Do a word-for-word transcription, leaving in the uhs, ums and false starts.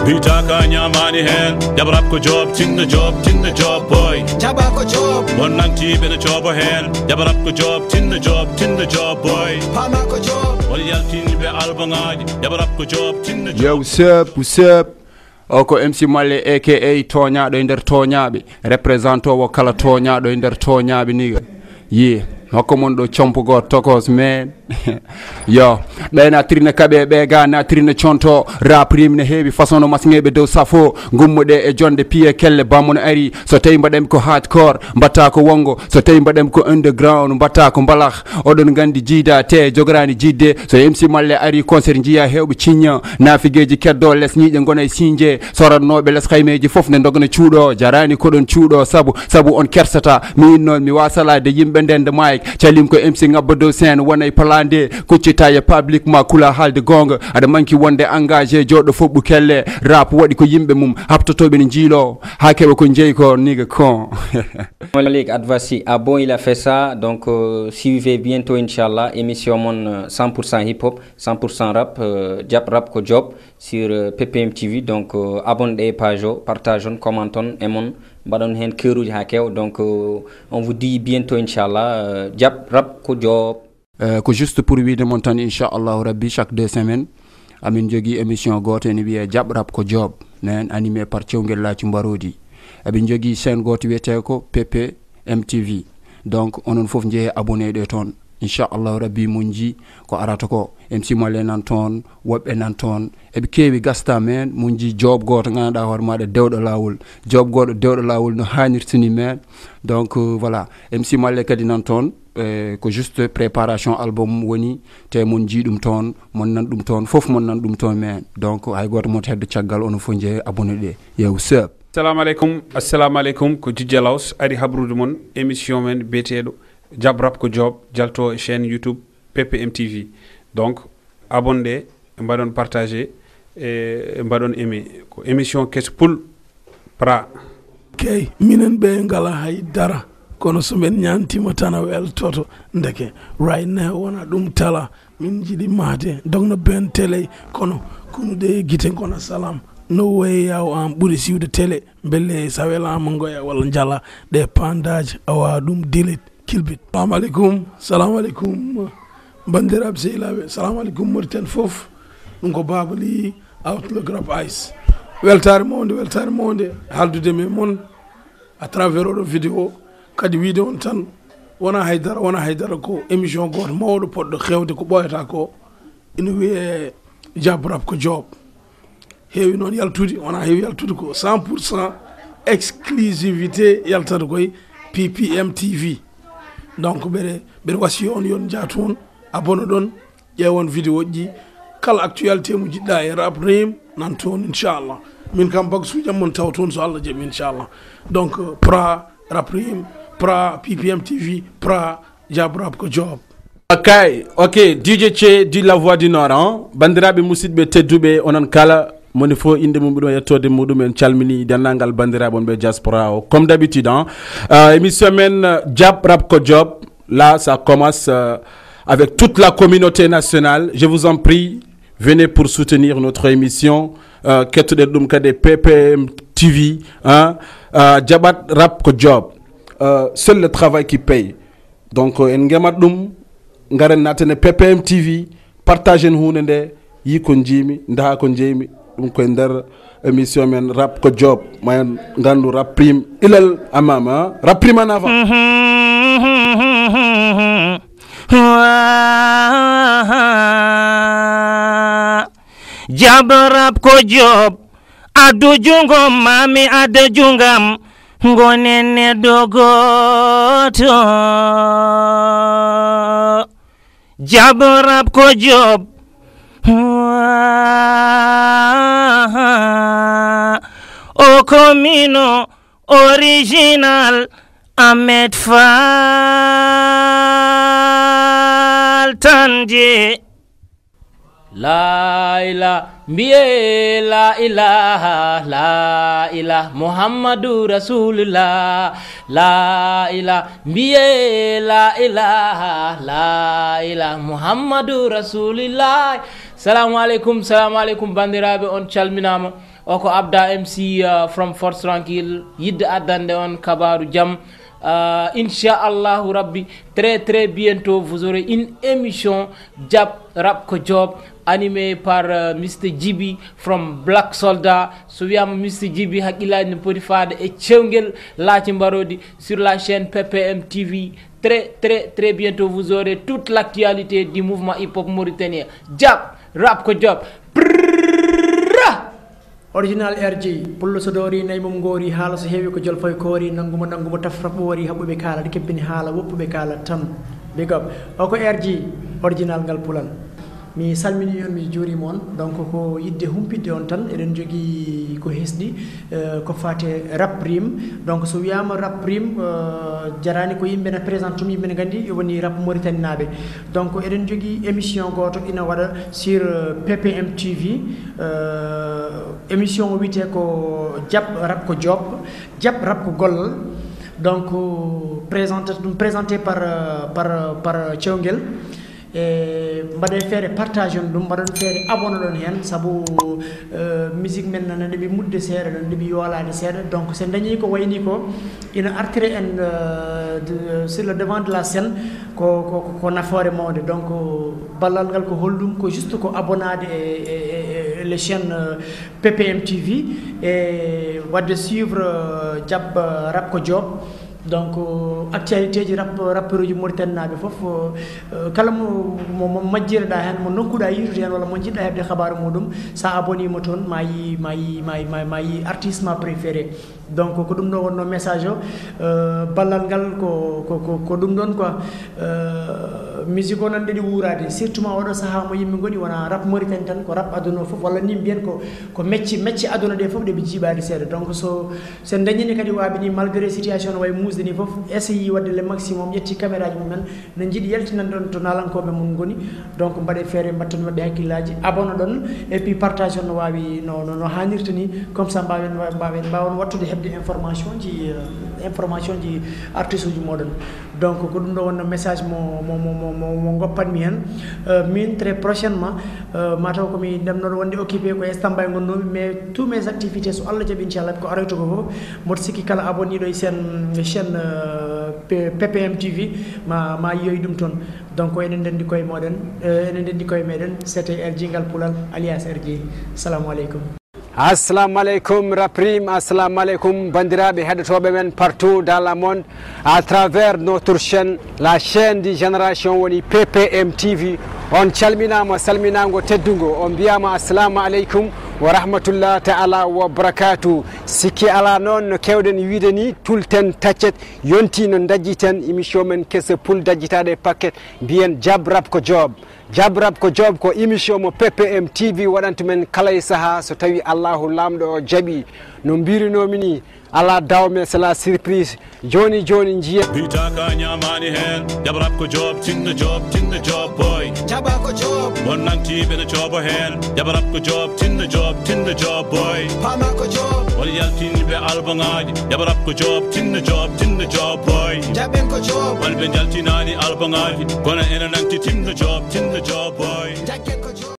Hitaka nyamani hen Jabrap ko job tin the job tin the job boy Jabba ko job Wonanti be the job hen Jabrap ko job tin the job tin the job boy Pama ko job Wal yaltin be albangaj Jabrap ko job tin the job. Yo, what's up, what's up? Oko M C Malle aka Tonya do nder Tonyabe represento wo kala Tonya do nder Tonyabe niga. Yeah, hokko mon do chompo go tokos man. Yo, be na trine kabe be ga na trine chonto rap rim ne hebi façon no masngebe do safo gummude e jonde piye kelle bamon ari so tay mbadem ko hardcore mbata ko wongo so tay mbadem ko underground mbata ko mbalax odon gandi jida te jograni jidde so M C Malle ari concert jiya hewbe cinya nafigeji keddo les nyiije gona e sinje sorannobe les khaymeji fof ne dogna ciudo jarani ko don ciudo sabu sabu on kersata mi non mi wasala de yimbe ndende mike calim ko M C ngabdo sen wonay palande kuccita ya public ma kula halde gonga ada manki wonde engagé joddo fobbu kelle rap wadi ko yimbe mum haptotobe ni jilo hakebe ko njey ko niga kon Malik Advasi ah bon il a fait ça donc euh, suivez bientôt inchallah émission mon euh, cent pour cent hip hop cent pour cent rap euh, Jap rap ko job sur euh, P P M T V donc euh, abonnez page partageons commentons aimons badon hen keuruji ha kew donc euh, on vous dit bientôt inchallah euh, Jap rap ko job. Euh, ko juste pour wiide mon tan inchallah rabbi chaque deux semaines amin jogi émission goto ni wiye Jab rap ko job nen animé par Thiongel Laaci Mbarodi abin jogi chaîne goto wiete ko P P M T V donc onon fof jehe abonné de ton inchallah rabbi munji ko arata ko M C Malle nan ton wobbe nan ton e be kewi gasta men munji job goto nganda hor maade dewdo lawol job goto dewdo lawol no hanirtini men donc euh, voilà M C Malle kadi nan ton Euh, ko juste préparation album woni te mon jidum ton mon nan dum ton fof mon nan dum ton men donc ay goto mo teddo ciagal ono fo je abonné de yow sep assalamu alaikum assalamu alaikum ko Dj Laws ari habrude mon émission men betedo Jab rap ko job jalto chaîne YouTube P P M T V donc abonné mbadon partager et mbadon aimer ko émission kes pul pra kay minen be ngala hay dara kono so men ñantima tana wel toto ndeke right now wona dum tala min jidi mate dogno ben télé kono kunu de gite kono salam no way yaw am buri siwde télé belle sawela mo ngoya wala njala de pandage awa dum delete kilbit assalamu alaikum assalamu alaikum bandirab seylabe assalamu alaikum murten fof dum ko babali outlook rap ice weltare monde weltare monde haldude me mon à travers o vidéo kadi wiide on tan wona haydara wona haydara ko émission goto mawɗo poɗɗo xewde ko ɓoyata ko ina wiye Jab rap ko job heewi noon yaltude wona heewi yaltude ko cent pour cent exclusivité yaltata koye P P M T V donc ɓeɗe ɓeɗe wasi on yon jaatu on abonne ɗon ƴeewon vidéo ji kala actualité mo jiɗɗa e rap rim nan toon inchallah min kam bag suujam mon taw toon so Allah jaɓi inchallah donc pra rap rim pra P P M T V pra Jab rap ko job. Ok, ok, D J Che di la voix du Nord, hein? Bandiraɓe musidɓe tedduɓe onon kala moni fo inde mum ɗo yettode muɗum en calmini dennangal bandiraɓe on ɓe diaspora o comme d'habitude hein? euh, émission men Jab rap ko job là ça commence euh, avec toute la communauté nationale. Je vous en prie, venez pour soutenir notre émission euh, kettuɗen ɗum kadi P P M T V hein? euh, Jabat rap ko job euh, seul le travail qui paye donc en ngemat ɗum ngaren natene P P M T V partagen hunde nde yi ko jimi nda ko jeymi ɗum koye nder émission men rap ko job mayen gandu rap prime ilal amama rap prime en avant Jab rap ko job adu jungo mami ada jungam ngonene dogoto Jab rap ko job o komino original Ahmed Fall tanje La ilaha biye la ilaha la ilaha Muhammadu Rasulullah la ilaha biye la ilaha la ilaha Muhammadu Rasulullah. Salamu alaikum, salamu alaikum bandiraɓe on calminama o ko Abda M C uh, from Fort Tranquille yidde addande on kabaru jam. Uh, Inch'Allah Rabbi, très très bientôt vous aurez une émission Jab Rap Ko Job animée par uh, Mister Djibi from Black Soldat. So wiyama Mister Djibi haqqilani no poti faade e cewgel laati mbarodi sur la chaîne P P M T V. Très très très bientôt vous aurez toute l'actualité du mouvement hip-hop mauritanien. Jab Rap Ko Job. Original R J pullo so dori nay mum ngori hala so heewi ko jolfoy koori nanguma nanguma tafra wori habube kala de kebbini hala woppube kala tan big up o ko R J original ngal pulan mi salmini on mi juri mon donc ko yidde humpidde on tan eden jogi ko hesdi uh, ko fate rap rim donc so wiyama rap rim uh, jarani ko yimbe na présente mi yimbe gandi e woni rap Mauritanie nabe donc eden jogi émission goto ina wada sur uh, P P M T V uh, émission wite ko Jab Rap Ko Job Jab Rap Ko Gollal donc uh, présenté présenté par uh, par par Thiongel e mbaɗe feere partage on ɗum mbaɗon feere abonné ɗon hen saabu musique men nana ndeɓi mudde seeɗa ɗon ndeɓi yoolade seeɗa donc so dañi ko wayni ko ina artire en sur le devant de la scène ko ko ko nafoore mawde donc ballal ngal ko hollum ko juste ko abonnade e les chaînes P P M T V e wadde suivre Jab Rap Ko Job donc actualité ji rap rapperuji Mauritanie nabe fof kala mo mo majjirda hen mo nokkuda yirude hen wala mo jidda hebde khabaru mudum sa aboni mo ton mayi mayi mayi mayi artiste ma préféré donc ko dum do wonno message o ballal ngal ko ko ko dum don quoi musique on ande di wurade surtout ma wado saha mo yimbe goni wana rap Mauritanie tan ko rap aduna fof wala nim bien ko ko mecci mecci aduna de fof de bi jibade sede donc so sen dañini kadi wabini malgré situation way musde ni fof essayi wadde le maximum yetti caméra ji mumen na jidi yaltinan don to nalankobe mun goni donc mbade fere mbattan mabbe hakillaji abonno don et puis partage no wawi no no hanirta ni comme ça mbawen mbawen mbawon wattude hebde information ji information ji artiste uji modon donc ko dum do wonna message mo mo mo mo ngoppan mi hen min très prochainement mataw ko mi demno wonde occupé ko Istanbul gonnomi mais tous mes activités so Allah jabi inchallah ko arayto ko fof mod siki kala abonni do sen chaîne P P M T V ma ma yoy dum ton donc enen dendi koy moden enen dendi koy meden c'était R J ngal pulal alias R J assalamu alaikum. Assalamu alaikum Raprim, assalamu alaikum bandiraɓe heɗotoɓe men partout dans le monde à travers notre chaîne, la chaîne de génération woni P P M T V. On calminama salminago teddugo on mbiyama assalamu aleykum wa rahmatullah ta'ala wa barakatuh. Sikki ala noon no kewɗen wiide ni tulten taccet yonti no dajjiten émission men kese pul dajjitade paquet mbiyen Jab Rap Ko Job. Jab Rap Ko Job ko émission mo P P M T V waɗanta men kala e saaha so tawi Allahu lamɗo o jaaɓi no mbirinomi ni ala dawme c'est la surprise joni joni jiya Bitaka nyamani hen Jab Rap Ko Job tinna job tinna job boy Jab Rap Ko Job Bon nanti bena job hen Jab Rap Ko Job tinna job tinna job boy Pama Ko Job Wal yaltin be albangaji Jab Rap Ko Job tinna job tinna job boy Jabben Ko Job Wal be jaltinani albangaji Kona ena nanti tinna job tinna job boy